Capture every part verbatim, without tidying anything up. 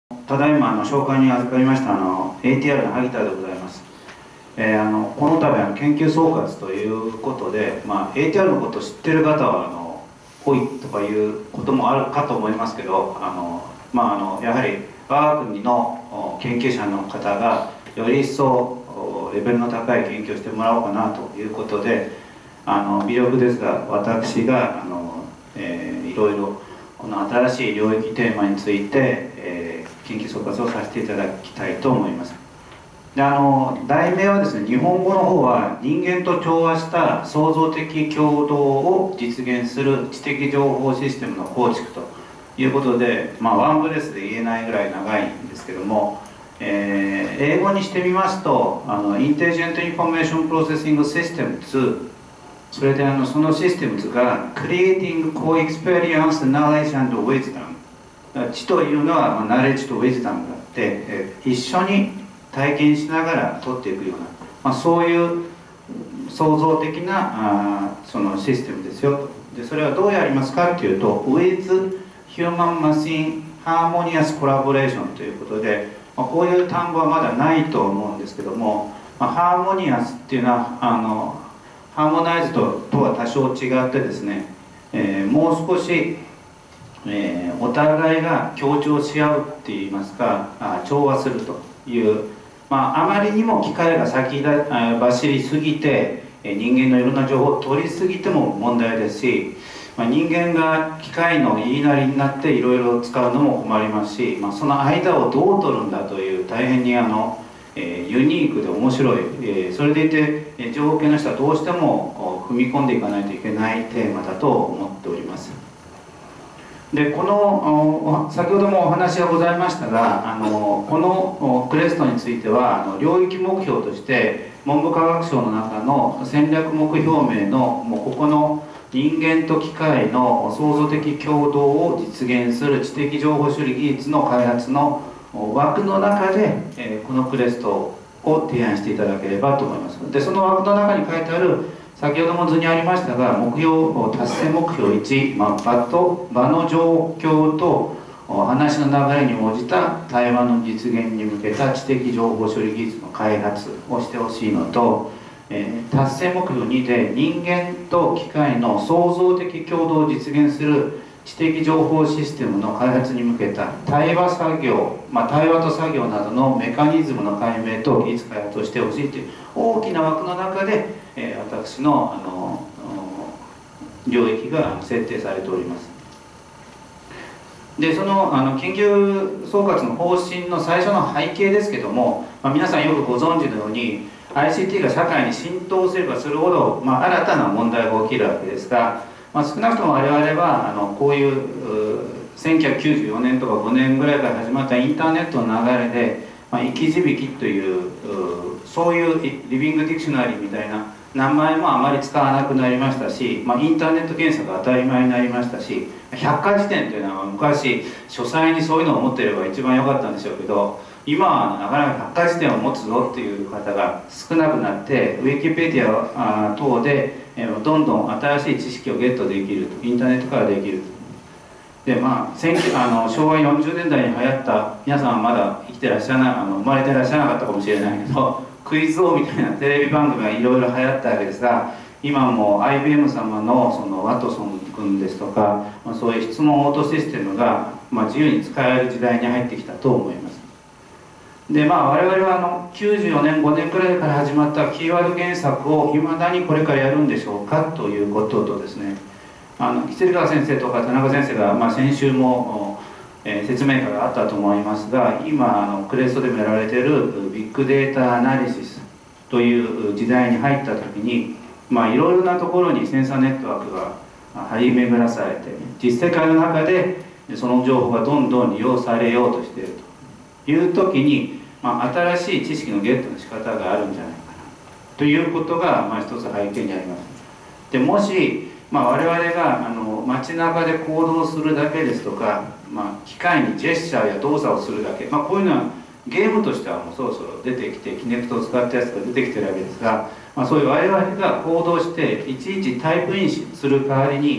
ただいまあの紹介に預かりましたあの エーティーアール の萩田でございます。えー、あのこの度あの研究総括ということで、まあ、エーティーアール のことを知ってる方はあの多いとかいうこともあるかと思いますけど、あの、まあ、あのやはり我が国の研究者の方がより一層レベルの高い研究をしてもらおうかなということで、あの微力ですが私があの、えー、いろいろこの新しい領域テーマについて、えー、研究総括をさせていただきたいと思います。であの題名はですね、日本語の方は人間と調和した創造的共同を実現する知的情報システムの構築ということで、まあ、ワンブレスで言えないぐらい長いんですけども、えー、英語にしてみますとあのインテリジェント・インフォメーション・プロセッシング・システムツー、それであのそのシステムズが Creating Co-Experience Knowledge and Wisdom、 知というのはナレッジとウィズダムがあって、えー、一緒に体験しながら取っていくような、まあ、そういう創造的なあそのシステムですよと。でそれはどうやりますかっていうと With Human Machine Harmonious Collaboration ということで、まあ、こういう単語はまだないと思うんですけども、まあ、ハーモニアスっていうのはあのハーモナイズととは多少違ってですね、えー、もう少し、えー、お互いが協調し合うっていいますか、あ調和するという、まあ、あまりにも機械が先走りすぎて人間のいろんな情報を取りすぎても問題ですし、まあ、人間が機械の言いなりになっていろいろ使うのも困りますし、まあ、その間をどう取るんだという大変にあのえー、ユニークで面白い、えー、それでいて、えー、情報系の人はどうしても踏み込んでいかないといけないテーマだと思っております。でこの先ほどもお話がございましたが、あのこのクレストについてはあの領域目標として文部科学省の中の戦略目標名のもうここの人間と機械の創造的共同を実現する知的情報処理技術の開発の枠の中で、えー、このクレストを提案していただければと思います。でその枠の中に書いてある先ほども図にありましたが目標達成目標いち、まあ、場と場の状況と話の流れに応じた対話の実現に向けた知的情報処理技術の開発をしてほしいのと、えー、達成目標にで人間と機械の創造的共同を実現する知的情報システムの開発に向けた対話作業、まあ、対話と作業などのメカニズムの解明と技術開発をしてほしいという大きな枠の中で、えー、私の、あの領域が設定されております。でそのあの研究総括の方針の最初の背景ですけども、まあ、皆さんよくご存知のように アイシーティー が社会に浸透すればするほど、まあ、新たな問題が起きるわけですが、まあ、少なくとも我々はあのこういうせんきゅうひゃくきゅうじゅうよねんとかごねんぐらいから始まったインターネットの流れで、まあ、生き字引というそういうリビングディクショナリーみたいな名前もあまり使わなくなりましたし、まあ、インターネット検索が当たり前になりましたし、百科事典というのは昔書斎にそういうのを持っていれば一番良かったんでしょうけど、今はなかなか百科事典を持つぞっていう方が少なくなって、ウィキペディア等でどんどん新しい知識をゲットできると、インターネットからできると。でまあ、あの昭和よんじゅうねんだいに流行った、皆さんはまだ生きてらっしゃらない、あの生まれてらっしゃらなかったかもしれないけどクイズ王みたいなテレビ番組がいろいろ流行ったわけですが、今も アイビーエム 様のそのワトソン君ですとか、まあ、そういう質問オートシステムが、まあ、自由に使える時代に入ってきたと思います。でまあ我々はあのきゅうじゅうよねんごねんくらいから始まったキーワード検索をいまだにこれからやるんでしょうかということとですね、あの木川先生とか田中先生が、まあ、先週も、えー、説明会があったと思いますが、今あのクレストでもやられているビッグデータアナリシスという時代に入った時に、まあ、いろいろなところにセンサーネットワークが張り巡らされて、実世界の中でその情報がどんどん利用されようとしているという時に、まあ、新しい知識のゲットの仕方があるんじゃないかなということが、まあ、一つ背景にあります。でもし、まあ、我々があの街中で行動するだけですとか、まあ、機械にジェスチャーや動作をするだけ、まあ、こういうのはゲームとしてはもうそろそろ出てきて、キネクトを使ったやつが出てきてるわけですが、まあ、そういう我々が行動していちいちタイプインする代わりに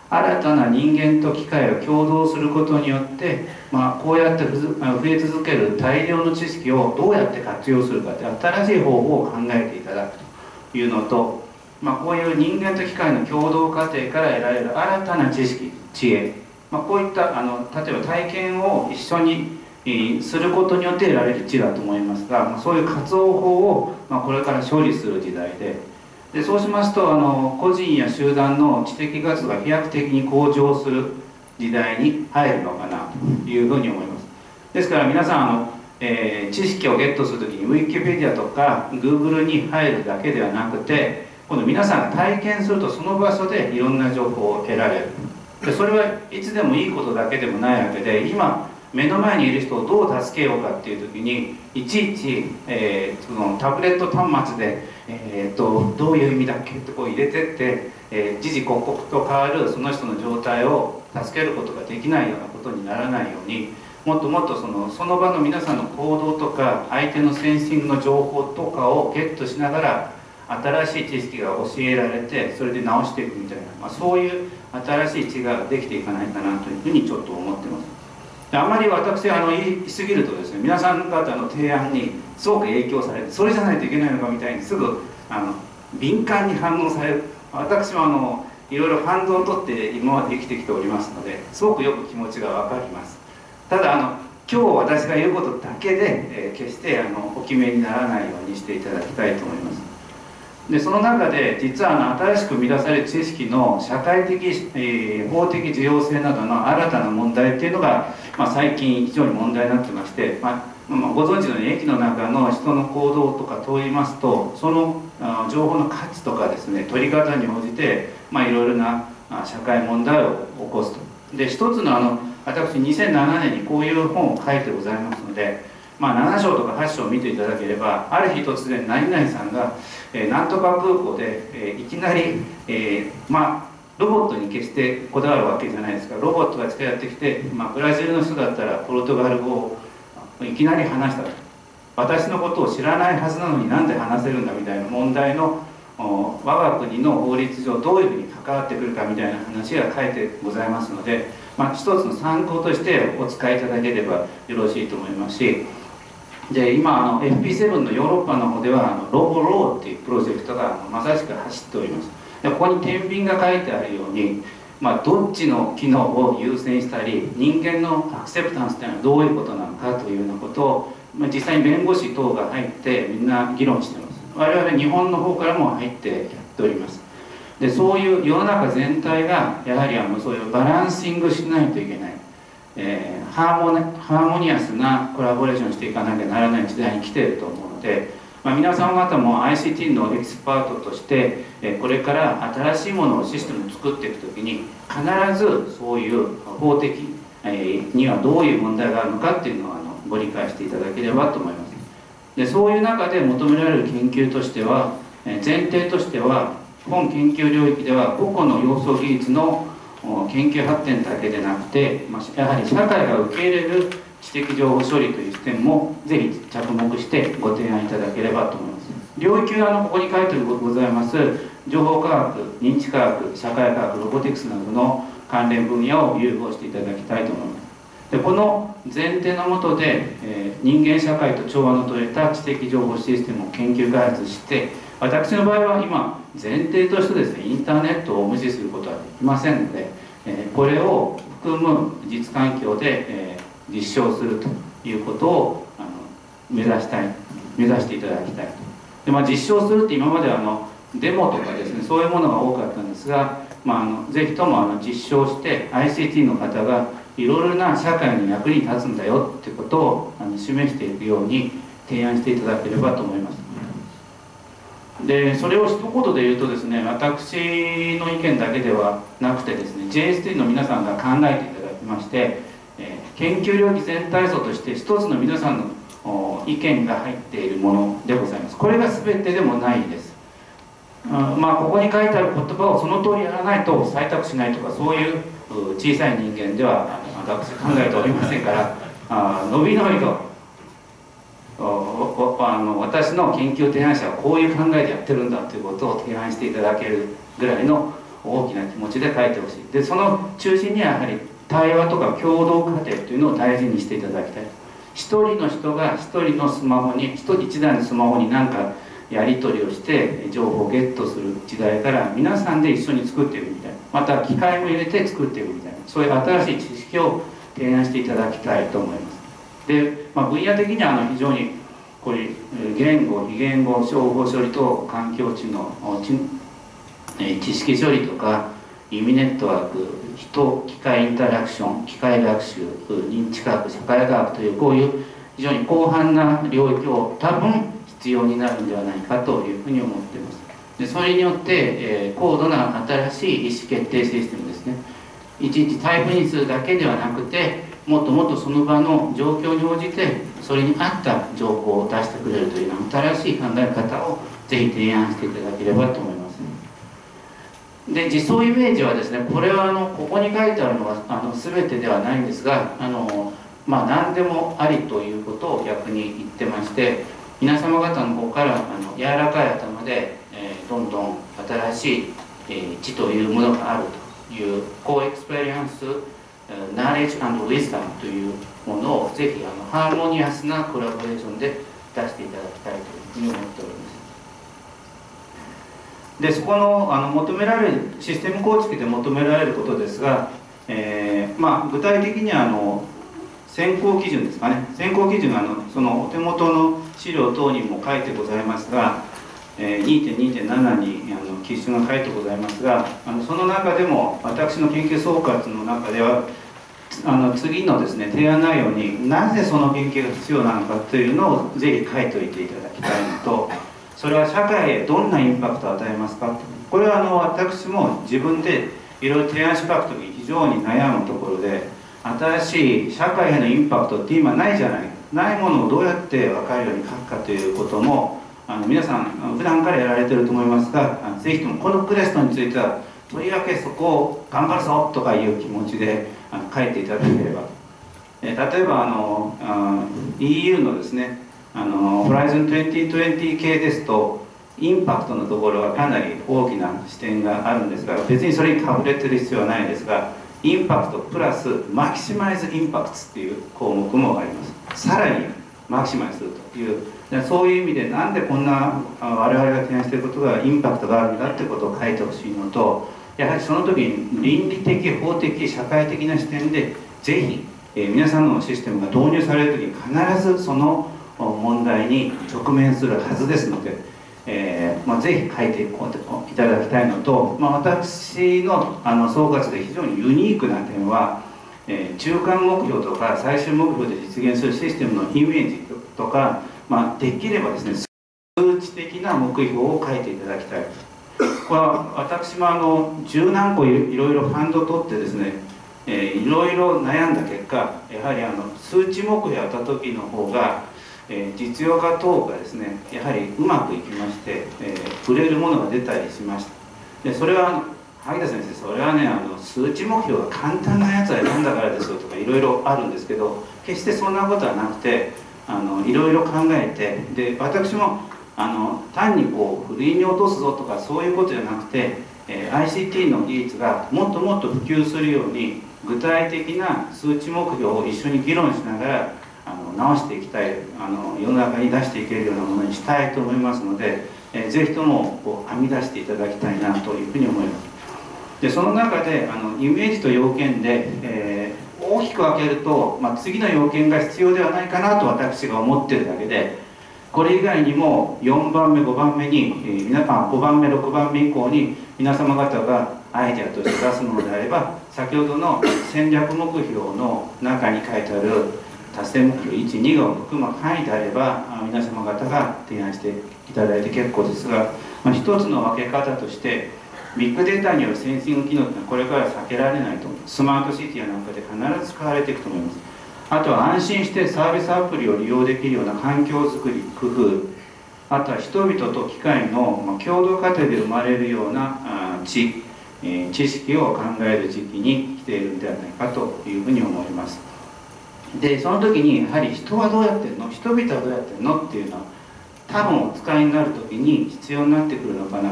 新たな人間と機械が共同することによって、まあ、こうやって増え続ける大量の知識をどうやって活用するかという新しい方法を考えていただくというのと、まあ、こういう人間と機械の共同過程から得られる新たな知識知恵、まあ、こういったあの例えば体験を一緒にすることによって得られる知だと思いますが、まあ、そういう活用法を、まあ、これから処理する時代で。でそうしますとあの個人や集団の知的活動が飛躍的に向上する時代に入るのかなというふうに思います。ですから皆さんあの、えー、知識をゲットするときにウィキペディアとか Google に入るだけではなくて、今度皆さんが体験するとその場所でいろんな情報を得られる。でそれはいつでもいいことだけでもないわけで、今目の前にいる人をどう助けようかっていう時にいちいち、えー、そのタブレット端末で、えー、とどういう意味だっけってこう入れてって、えー、時々刻々と変わるその人の状態を助けることができないようなことにならないように、もっともっとそのその場の皆さんの行動とか相手のセンシングの情報とかをゲットしながら新しい知識が教えられて、それで直していくみたいな、まあ、そういう新しい知ができていかないかなというふうにちょっと思ってます。あまり私あの言い過ぎるとですね、皆さん方の提案にすごく影響されて、それじゃないといけないのかみたいにすぐあの敏感に反応される。私もあのいろいろ反応をとって今まで生きてきておりますので、すごくよく気持ちが分かります。ただあの今日私が言うことだけで、えー、決してあのお決めにならないようにしていただきたいと思います。でその中で実はあの新しく生み出される知識の社会的、えー、法的重要性などの新たな問題っていうのが、まあ、最近非常に問題になってまして、まあまあ、ご存知のように駅の中の人の行動とか問いますと、そのあ情報の価値とかですね、取り方に応じて、まあ、いろいろな社会問題を起こすと。で一つのあの私にせんななねんにこういう本を書いてございますので、まあ、なな章とかはち章を見ていただければ、ある日突然何々さんが、えー、なんとか空港で、えー、いきなり、えー、まあロボットに決してこだわるわけじゃないですから、ロボットが近寄ってきて、まあ、ブラジルの人だったらポルトガル語をいきなり話したと。私のことを知らないはずなのになんで話せるんだみたいな問題の我が国の法律上どういうふうに関わってくるかみたいな話が書いてございますので、まあ、一つの参考としてお使いいただければよろしいと思いますし、で今あの エフピーセブン のヨーロッパの方ではあのロボローっていうプロジェクトがまさしく走っております。でここに天秤が書いてあるように、まあ、どっちの機能を優先したり、人間のアクセプタンスというのはどういうことなのかというようなことを、まあ、実際に弁護士等が入ってみんな議論しています。我々日本の方からも入ってやっております。でそういう世の中全体がやはりあのそういうバランシングしないといけない、えー、ハーモネハーモニアスなコラボレーションしていかなきゃならない時代に来ていると思うので、まあ、皆さん方も アイシーティー のエキスパートとして、えー、これから新しいものをシステムを作っていくときに必ずそういう法的、えー、にはどういう問題があるのかっていうのをあのご理解していただければと思います。でそういう中で求められる研究としては、えー、前提としては本研究領域では個々の要素技術の研究発展だけでなくて、やはり社会が受け入れる知的情報処理という視点もぜひ着目してご提案いただければと思います。領域はあのここに書いてございます情報科学、認知科学、社会科学、ロボティクスなどの関連分野を融合していただきたいと思います。でこの前提のもとで、えー、人間社会と調和の取れた知的情報システムを研究開発して、私の場合は今前提としてですね、インターネットを無視することはできませんので、えー、これを含む実環境で、えー、実証するということをあの目指したい目指していただきたいと。で、まあ、実証するって今まではあのデモとかですね、そういうものが多かったんですが、まあ、あのぜひともあの実証して アイシーティー の方がいろいろな社会の役に立つんだよっていうことをあの示していくように提案していただければと思います。でそれを一言で言うとですね、私の意見だけではなくてですね、 ジェイエスティー の皆さんが考えていただきまして、えー、研究領域全体像として一つの皆さんの意見が入っているものでございます。これが全てでもないです。あまあここに書いてある言葉をその通りやらないと採択しないとか、そういう小さい人間では私考えておりませんから、あのびのびとあの私の研究提案者はこういう考えでやってるんだということを提案していただけるぐらいの大きな気持ちで書いてほしい。でその中心にはやはり対話とか共同過程というのを大事にしていただきたい。一人の人が一人のスマホに一人一台のスマホに何かやり取りをして情報をゲットする時代から、皆さんで一緒に作っていくみたいな、また機械も入れて作っていくみたいな、そういう新しい知識を提案していただきたいと思います。で、まあ、分野的にはあの非常にこれ言語、非言語、情報処理と環境知能、知知識処理とか意味ネットワーク、人機械インタラクション、機械学習、認知科学、社会学というこういう非常に広範な領域を多分必要になるんではないかというふうに思っています。でそれによって、えー、高度な新しい意思決定システムですね、いちいちタイプにするだけではなくて、もっともっとその場の状況に応じてそれに合った情報を出してくれるというような新しい考え方をぜひ提案していただければと思います。で実装イメージはですね、これはあのここに書いてあるのがあの全てではないんですが、あのまあ何でもありということを逆に言ってまして、皆様方の方からあの柔らかい頭で、えー、どんどん新しい、えー、知というものがあるというコーエクスペリエンスナレッジ&ウィズダムというものをぜひあのハーモニアスなコラボレーションで出していただきたいというふうに思っております。 でそこのあの求められるシステム構築で求められることですが、えーまあ、具体的にはあの選考基準ですかね、選考基準があのそのお手元の資料等にも書いてございますが、えー、にてんにてんなな にあの基準が書いてございますが、あのその中でも私の研究総括の中ではあの次のですね提案内容になぜその研究が必要なのかというのをぜひ書いておいていただきたいのと、それは社会へどんなインパクトを与えますか、これはあの私も自分でいろいろ提案して書くとき非常に悩むところで、新しい社会へのインパクトって今ないじゃないか、ないものをどうやって分かるように書くかということもあの皆さん普段からやられてると思いますが、ぜひともこのクエストについてはとりわけそこを頑張るぞとかいう気持ちであの書いていただければ、え例えばあのあ イーユー のですねあのホライズンにせんにじゅう系ですとインパクトのところはかなり大きな視点があるんですが、別にそれにかぶれてる必要はないですが、インパクトプラスマキシマイズインパクトっていう項目もあります。さらにマキシマイズするという、そういう意味でなんでこんな我々が提案していることがインパクトがあるんだってことを書いてほしいのと、やはりその時に倫理的法的社会的な視点でぜひ、えー、皆さんのシステムが導入される時に必ずその問題に直面するはずですので、えーまあ、ぜひ書いていただきたいのと、まあ、私 の, あの総括で非常にユニークな点は、えー、中間目標とか最終目標で実現するシステムのイメージとか、まあ、できればですね数値的な目標を書いていただきたい。これは私もあの十何個いろいろファンドを取ってですね、えー、いろいろ悩んだ結果、やはりあの数値目標をやった時の方がえー、実用化等がですねやはりうまくいきまして、えー、売れるものが出たりしました。でそれは萩田先生、それはねあの数値目標が簡単なやつは選んだからですよとかいろいろあるんですけど、決してそんなことはなくて、あのいろいろ考えて、で私もあの単にこうふるいに落とすぞとかそういうことじゃなくて、えー、アイシーティー の技術がもっともっと普及するように具体的な数値目標を一緒に議論しながらあの直していきたい、あの世の中に出していけるようなものにしたいと思いますので、えー、ぜひともこう編み出していただきたいなというふうに思います。でその中であのイメージと要件で、えー、大きく分けると、まあ、次の要件が必要ではないかなと私が思ってるだけで、これ以外にもよんばんめごばんめに、えー、皆あごばんめろくばんめ以降に皆様方がアイデアとして出すものであれば、先ほどの戦略目標の中に書いてある達成目標いち、にを含む範囲であれば皆様方が提案していただいて結構ですが、まあ、一つの分け方としてビッグデータによるセンシング機能というのはこれから避けられないと思います。スマートシティやなんかで必ず使われていくと思います。あとは安心してサービスアプリを利用できるような環境づくり工夫、あとは人々と機械の共同過程で生まれるような知、知識を考える時期に来ているのではないかというふうに思います。でその時にやはり人はどうやってるの、人々はどうやってるのっていうのは多分お使いになる時に必要になってくるのかな。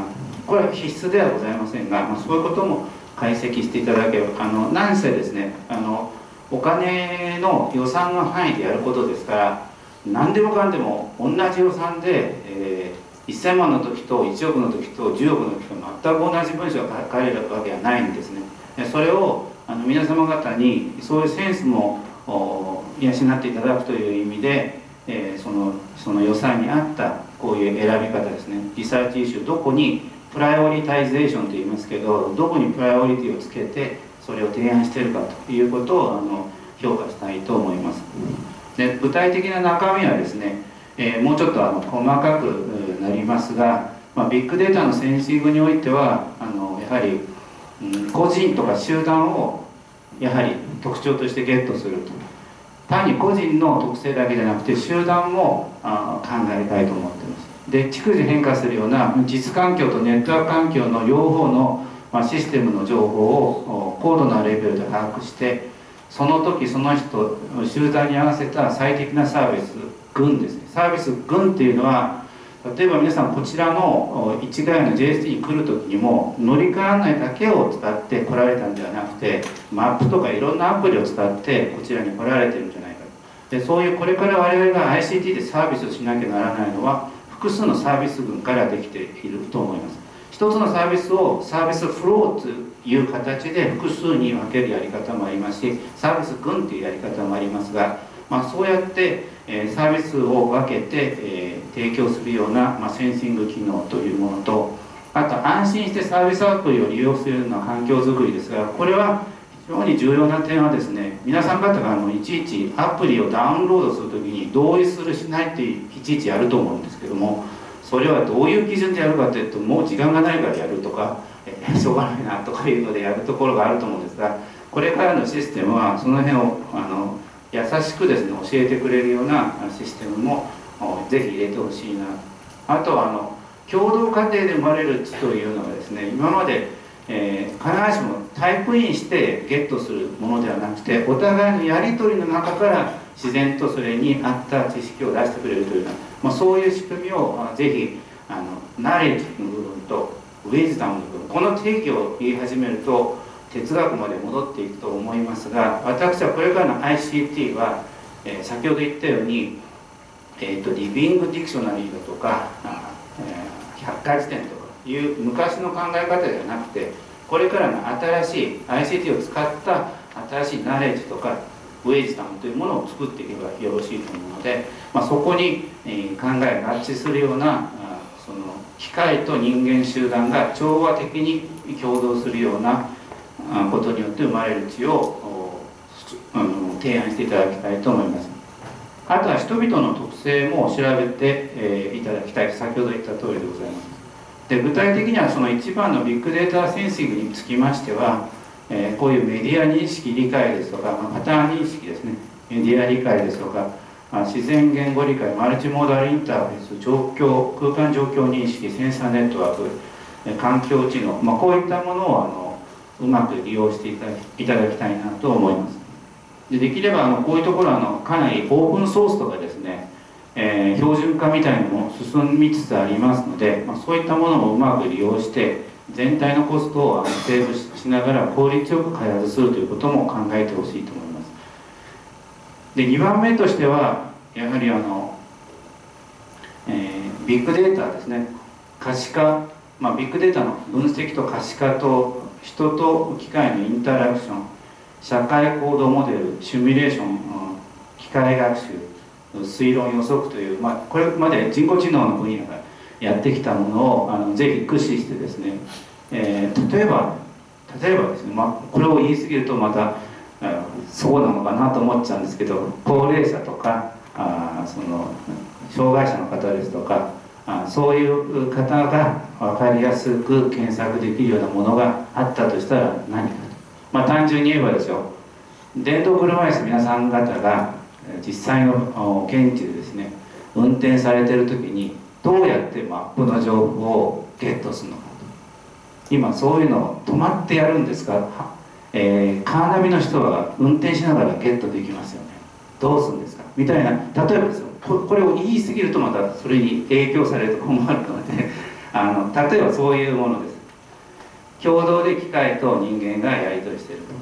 これは必須ではございませんが、まあ、そういうことも解析していただければ、あの何せですね、あのお金の予算の範囲でやることですから、何でもかんでも同じ予算で、えー、いっせんまんの時といちおくの時とじゅうおくの時と全く同じ文章が書かれるわけはないんですね。それをあの皆様方にそういうセンスも養っていただくという意味で、えー、そのその予算に合ったこういう選び方ですね。リサーチイシュー、どこにプライオリタイゼーションと言いますけど、どこにプライオリティをつけてそれを提案しているかということをあの評価したいと思います。で、具体的な中身はですね、えー、もうちょっとあの細かくなりますが、まあ、ビッグデータのセンシングにおいてはあのやはり、うん、個人とか集団をやはり特徴としてゲットすると。単に個人の特性だけじゃなくて集団もあ考えたいと思っています。で、逐次変化するような実環境とネットワーク環境の両方の、まあ、システムの情報を高度なレベルで把握して、その時その人集団に合わせた最適なサービス群ですね。サービス群っていうのは、例えば皆さんこちらの市ヶ谷の ジェイエスティー に来る時にも乗り換え案内だけを使って来られたんではなくて、マップとかいろんなアプリを使ってこちらに来られてるんじゃないか。で、そういうこれから我々が アイシーティー でサービスをしなきゃならないのは複数のサービス群からできていると思います。一つのサービスをサービスフローという形で複数に分けるやり方もありますし、サービス群というやり方もありますが、まあ、そうやって、えー、サービスを分けて、えー、提供するような、まあ、センシング機能というものと、あと安心してサービスアプリを利用するような環境づくりですが、これは非常に重要な点はですね、皆さん方があのいちいちアプリをダウンロードするときに同意するしないっていちいちやると思うんですけども、それはどういう基準でやるかというと、もう時間がないからやるとか、えー、しょうがないなとかいうのでやるところがあると思うんですが、これからのシステムはその辺をあの優しくですね教えてくれるようなシステムもぜひ入れてほしいな。あとはあの共同家庭で生まれる知というのはですね、今まで、えー、必ずしもタイプインしてゲットするものではなくて、お互いのやり取りの中から自然とそれに合った知識を出してくれるというような、まあ、そういう仕組みをぜひあのナレッジの部分とウィズダムの部分、この定義を言い始めると哲学まで戻っていくと思いますが、私はこれからの アイシーティー は、えー、先ほど言ったように、えーと、リビングディクショナリーだとか、えー、百科事典とかいう昔の考え方ではなくて、これからの新しい アイシーティー を使った新しいナレッジとかウェイズダムというものを作っていけばよろしいと思うので、まあ、そこに、えー、考えが合致するようなあその機械と人間集団が調和的に共同するようなことによって生まれる知をあの提案していただきたいと思います。あとは人々の特性も調べて、えー、いただきたい、先ほど言った通りでございます。で、具体的にはその一番のビッグデータセンシングにつきましては、えー、こういうメディア認識理解ですとか、まあ、パターン認識ですね、メディア理解ですとか、まあ、自然言語理解、マルチモーダルインターフェース、状況空間状況認識、センサーネットワーク、環境知能、まあ、こういったものをあのうまく利用していただき、いただきたいなと思います。で、できればあのこういうところはあのかなりオープンソースとかですね、えー、標準化みたいなのも進みつつありますので、まあ、そういったものもうまく利用して全体のコストをあのセーブしながら効率よく開発するということも考えてほしいと思います。で、にばんめとしてはやはりあの、えー、ビッグデータですね、可視化、まあ、ビッグデータの分析と可視化と人と機械のインタラクション、社会行動モデル、シミュレーション、機械学習、推論予測という、まあ、これまで人工知能の分野がやってきたものをあのぜひ駆使してですね、えー、例えば例えばですね、まあ、これを言い過ぎるとまたそうなのかなと思っちゃうんですけど、高齢者とかあその障害者の方ですとか、あそういう方が分かりやすく検索できるようなものがあったとしたら何かと、まあ、単純に言えばですよ、電動車椅子皆さん方が実際の現地でですね運転されてる時にどうやってマップの情報をゲットするのかと、今そういうのを止まってやるんですが、えー、カーナビの人は運転しながらゲットできますよね、どうするんですかみたいな、例えばですよ、これを言い過ぎるとまたそれに影響されると困るのであの例えばそういうものです。共同で機械と人間がやり取りしていると。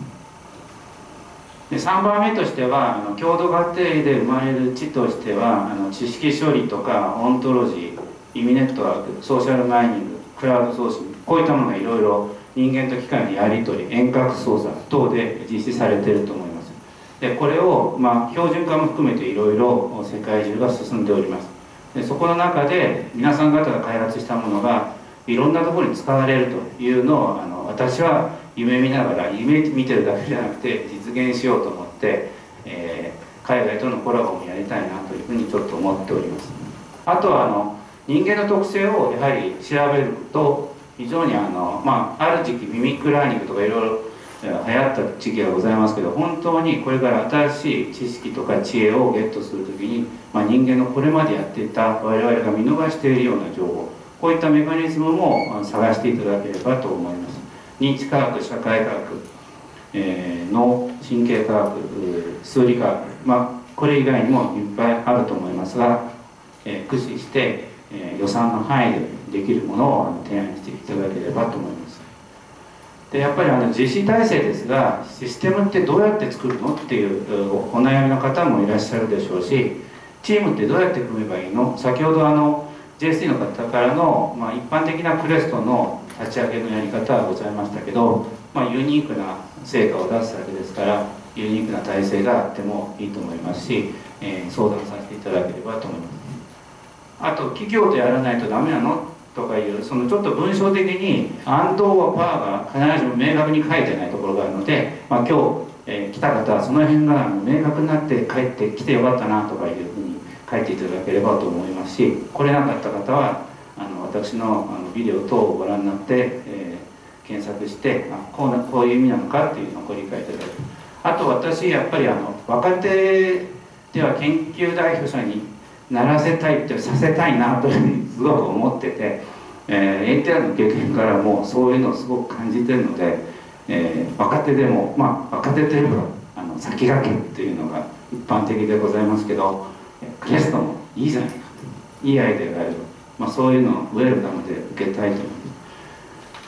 でさんばんめとしては、あの共同過程で生まれる知としては、あの知識処理とかオントロジー、意味ネットワーク、ソーシャルマイニング、クラウドソーシング、こういったものがいろいろ人間と機械のやり取り、遠隔操作等で実施されていると思います。でこれを、まあ、標準化も含めていろいろ世界中が進んでおります。でそこの中で皆さん方が開発したものがいろんなところに使われるというのを、あの私は夢見ながら、夢見てるだけじゃなくて実現しようと思って、えー、海外とのコラボもやりたいなというふうにちょっと思っております。あとはあの人間の特性をやはり調べると非常にあの、まあ、ある時期ミミックラーニングとかいろいろ流行った時期がございますけど、本当にこれから新しい知識とか知恵をゲットするときに、まあ、人間のこれまでやっていた我々が見逃しているような情報、こういったメカニズムも探していただければと思います。認知科学、社会科学、えー、脳神経科学、数理科学、まあ、これ以外にもいっぱいあると思いますが、えー、駆使して、えー、予算の範囲でできるものを提案していただければと思います。でやっぱりあの実施体制ですが、システムってどうやって作るのっていうお悩みの方もいらっしゃるでしょうし、チームってどうやって組めばいいの、先ほどあの ジェイエスティー の方からの、まあ、一般的なクレストの立ち上げのやり方はございましたけど、まあ、ユニークな成果を出すわけですから、ユニークな体制があってもいいと思いますし、えー、相談させていただければと思います。あと企業とやらないとダメなのとかいう、そのちょっと文章的に「アンド」は「パー」が必ずしも明確に書いてないところがあるので、まあ、今日、えー、来た方はその辺が明確になって帰ってきてよかったなとかいうふうに書いていただければと思いますし、来れなかった方はあの私のあのビデオ等をご覧になって、えー、検索してあこうなこういう意味なのかっていうのをご理解いただく。あと私やっぱりあの若手では研究代表者にならせたいってさせたいなというふうにすごく思ってて、えー、エーティーアール の経験からもそういうのをすごく感じてるので、えー、若手でもまあ若手といえばあの先駆けっていうのが一般的でございますけど、クレストもいいじゃないかと、いいアイデアがある、まあ、そういうのをウェルカムで受けたいと思います。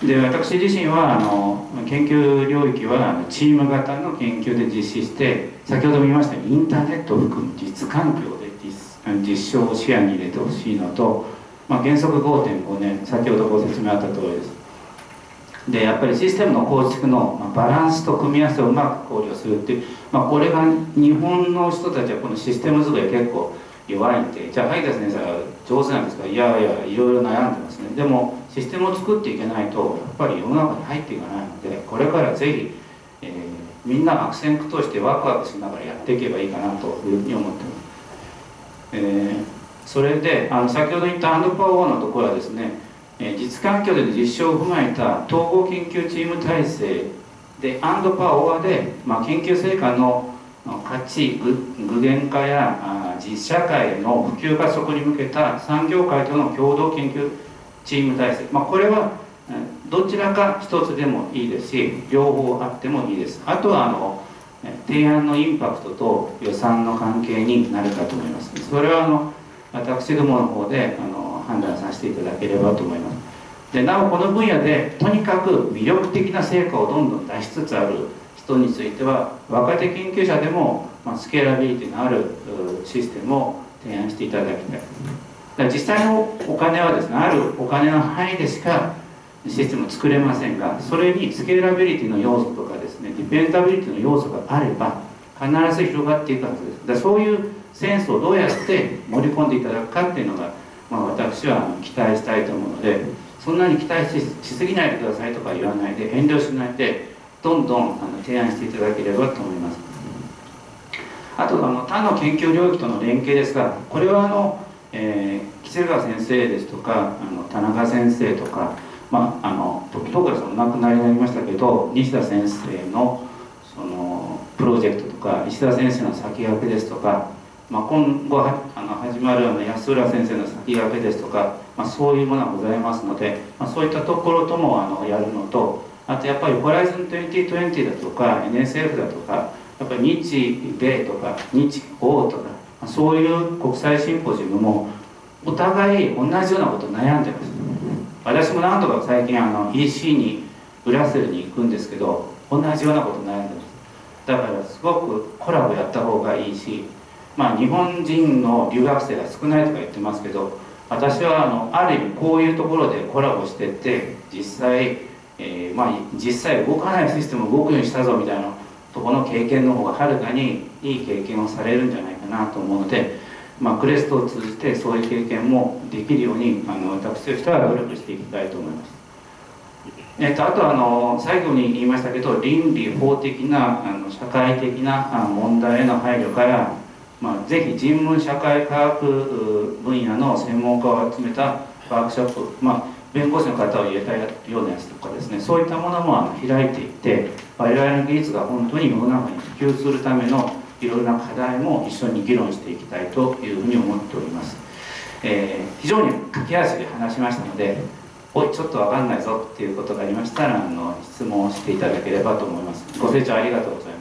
で私自身はあの研究領域はチーム型の研究で実施して、先ほども言いましたようにインターネットを含む実環境で実証を視野に入れてほしいのと、まあ、原則 ごてんご 年、先ほどご説明あった通りです。でやっぱりシステムの構築のバランスと組み合わせをうまく考慮するっていう、まあ、これが日本の人たちはこのシステム作り結構弱いんで、じゃあ萩田先生は上手なんですか、いやいやいろいろ悩んでますね。でもシステムを作っていけないとやっぱり世の中に入っていかないので、これからぜひ、えー、みんな悪戦苦闘してワクワクしながらやっていけばいいかなというふうに思ってます。えー、それであの先ほど言ったアンドパワーのところはですね、えー、実環境での実証を踏まえた統合研究チーム体制でアンドパワーで、まあ、研究成果の価値具現化やあ実社会の普及加速に向けた産業界との共同研究チーム体制、まあ、これはどちらか一つでもいいですし、両方あってもいいです。あとはあの提案のインパクトと予算の関係になるかと思います。それはあの私どもの方であの判断させていただければと思います。でなおこの分野でとにかく魅力的な成果をどんどん出しつつある人については、若手研究者でも、まあ、スケーラビリティのあるシステムを提案していただきたい。だから実際のお金はですね、あるお金の範囲でしかシステムを作れませんが、それにスケーラビリティの要素とかですね、ディペンダビリティの要素があれば必ず広がっていくはずです。だからそういうセンスをどうやって盛り込んでいただくかっていうのが、まあ、私は期待したいと思うので、そんなに期待 し, しすぎないでくださいとか言わないで、遠慮しないでどんどんあの提案していただければと思います。あとあの他の研究領域との連携ですが、これはあの、えー、木瀬川先生ですとかあの田中先生とか、まあ、あの時東倉さんお亡くなりになりましたけど、西田先生のそのプロジェクトとか石田先生の先駆けですとか、まあ、今後はあの始まるあの安浦先生の先駆けですとか、まあ、そういうものがございますので、まあ、そういったところともあのやるのと、あとやっぱりホライズンにせんにじゅうだとか エヌエスエフ だとか、やっぱり日米とか日欧とか、そういう国際シンポジウムもお互い同じようなこと悩んでます。 私もなんとか最近あの イーシー にブラッセルに行くんですけど、同じようなこと悩んでます。だからすごくコラボやった方がいいし、まあ日本人の留学生が少ないとか言ってますけど、私はあのある意味こういうところでコラボしてって実際、えー、まあ実際動かないシステムを動くようにしたぞみたいなところの経験の方がはるかにいい経験をされるんじゃないかなと思うので、まあ、クレストを通じてそういう経験もできるようにあの私としては努力していきたいと思います。えっと、あとあの最後に言いましたけど、倫理法的なあの社会的な問題への配慮から、まあ、ぜひ人文社会科学分野の専門家を集めたワークショップ、まあ、弁護士の方を入れたようなやつとかですね、そういったものもあの開いていって、我々の技術が本当に世の中に普及するためのいろいろな課題も一緒に議論していきたいというふうに思っております。えー、非常に駆け足で話しましたので、おいちょっと分かんないぞっていうことがありましたらあの質問をしていただければと思います。ご清聴ありがとうございます。